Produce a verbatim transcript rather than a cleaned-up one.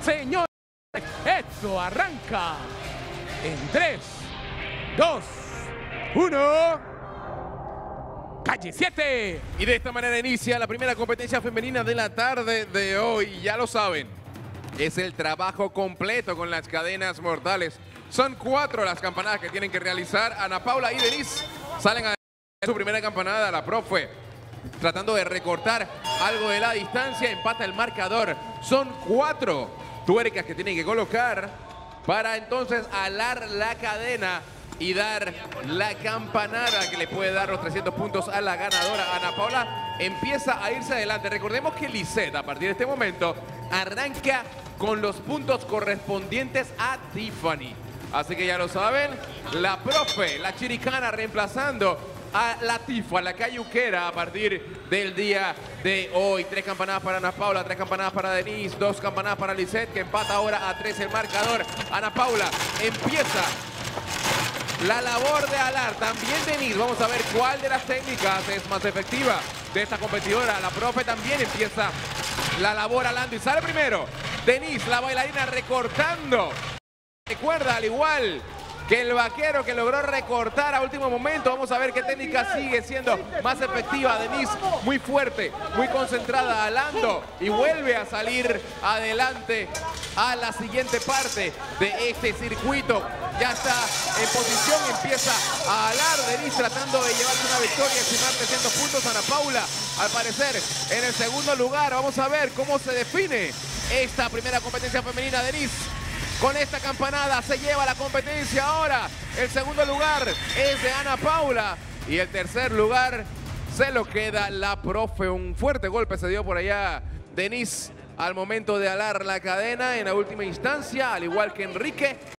Señores, esto arranca en tres, dos, uno... Calle siete. Y de esta manera inicia la primera competencia femenina de la tarde de hoy. Ya lo saben, es el trabajo completo con las cadenas mortales. Son cuatro las campanadas que tienen que realizar. Ana Paula y Denise salen a su primera campanada. La profe tratando de recortar algo de la distancia. Empata el marcador. Son cuatro tuercas que tienen que colocar para entonces alar la cadena y dar la campanada que le puede dar los trescientos puntos a la ganadora. Ana Paula empieza a irse adelante. Recordemos que Lisette a partir de este momento arranca con los puntos correspondientes a Tiffany. Así que ya lo saben, la profe, la chiricana reemplazando a la Tifa, la cayuquera a partir del día de hoy. Tres campanadas para Ana Paula, tres campanadas para Denise, dos campanadas para Lisette, que empata ahora a tres el marcador. Ana Paula empieza la labor de alar. También Denise, vamos a ver cuál de las técnicas es más efectiva de esta competidora. La profe también empieza la labor alando y sale primero Denise, la bailarina, recortando. Recuerda, al igual que el vaquero que logró recortar a último momento. Vamos a ver qué técnica sigue siendo más efectiva. Denise muy fuerte, muy concentrada, alando y vuelve a salir adelante a la siguiente parte de este circuito. Ya está en posición, empieza a alar. Denise tratando de llevarse una victoria y sumar trescientos puntos. Ana Paula, al parecer, en el segundo lugar. Vamos a ver cómo se define esta primera competencia femenina. Denise, con esta campanada, se lleva la competencia ahora. El segundo lugar es de Ana Paula y el tercer lugar se lo queda la profe. Un fuerte golpe se dio por allá Denise al momento de alar la cadena en la última instancia, al igual que Enrique.